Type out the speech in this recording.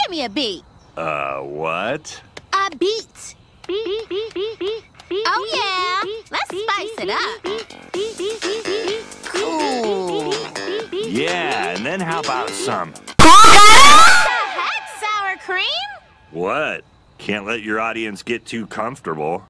Give me a beat. What? A beat. Oh, yeah. Let's spice it up. Cool. Yeah, and then how about some... What the heck, sour cream? What? Can't let your audience get too comfortable.